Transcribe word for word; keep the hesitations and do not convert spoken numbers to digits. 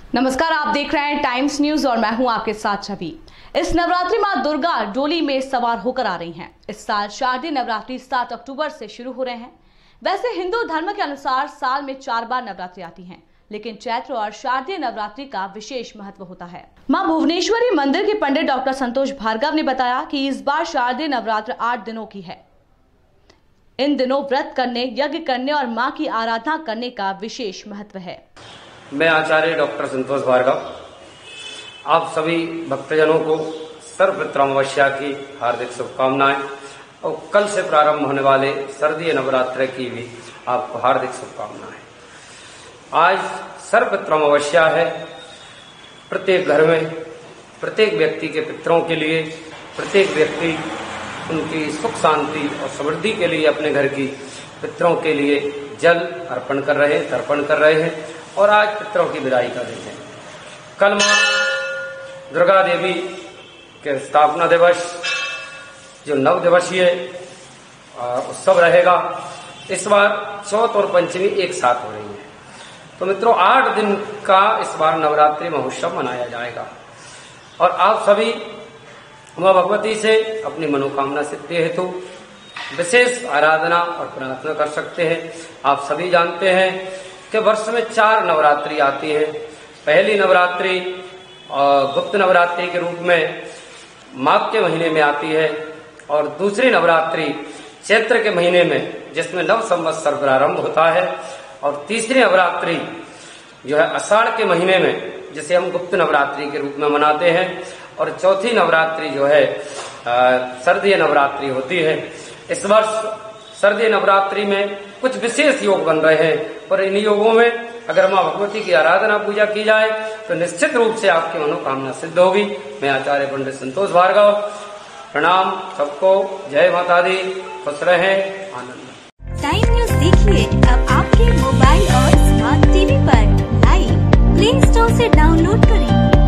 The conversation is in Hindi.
नमस्कार, आप देख रहे हैं टाइम्स न्यूज और मैं हूं आपके साथ छवि। इस नवरात्रि मां दुर्गा डोली में सवार होकर आ रही हैं। इस साल शारदीय नवरात्रि सात अक्टूबर से शुरू हो रहे हैं। वैसे हिंदू धर्म के अनुसार साल में चार बार नवरात्रि आती हैं, लेकिन चैत्र और शारदीय नवरात्रि का विशेष महत्व होता है। मां भुवनेश्वरी मंदिर के पंडित डॉक्टर संतोष भार्गव ने बताया कि इस बार शारदीय नवरात्र आठ दिनों की है। इन दिनों व्रत करने, यज्ञ करने और मां की आराधना करने का विशेष महत्व है। मैं आचार्य डॉक्टर संतोष भार्गव आप सभी भक्तजनों को सर्वप्रथम अमावस्या की हार्दिक शुभकामनाएं और कल से प्रारंभ होने वाले शारदीय नवरात्र की भी आपको हार्दिक शुभकामनाएं। आज सर्वप्रथम अमावस्या है। प्रत्येक घर में प्रत्येक व्यक्ति के पितरों के लिए, प्रत्येक व्यक्ति उनकी सुख शांति और समृद्धि के लिए अपने घर की पितरों के लिए जल अर्पण कर रहे हैं, तर्पण कर रहे हैं और आज पितरों की विदाई का दिन है। कल मां दुर्गा देवी के स्थापना दिवस जो नव दिवसीय उत्सव रहेगा, इस बार चौथ और पंचमी एक साथ हो रही है। तो मित्रों, आठ दिन का इस बार नवरात्रि महोत्सव मनाया जाएगा और आप सभी मां भगवती से अपनी मनोकामना सिद्धि हेतु विशेष आराधना और प्रार्थना कर सकते हैं। आप सभी जानते हैं कि वर्ष में चार नवरात्रि आती है। पहली नवरात्रि गुप्त नवरात्रि के रूप में माघ के महीने में आती है और दूसरी नवरात्रि चैत्र के महीने में, जिसमें नव संवत्सर प्रारंभ होता है, और तीसरी नवरात्रि जो है आषाढ़ के महीने में, जिसे हम गुप्त नवरात्रि के रूप में मनाते हैं, और चौथी नवरात्रि जो है शारदीय नवरात्रि होती है। इस वर्ष शारदीय नवरात्रि में कुछ विशेष योग बन रहे हैं और इन योगों में अगर मां भगवती की आराधना पूजा की जाए तो निश्चित रूप से आपकी मनोकामना सिद्ध होगी। मैं आचार्य पंडित संतोष भार्गव, प्रणाम सबको, जय माता दी, खुश रहें, आनंद। टाइम न्यूज देखिए अब आपके मोबाइल और स्मार्ट टीवी पर लाइव प्ले स्टोर से डाउनलोड करें।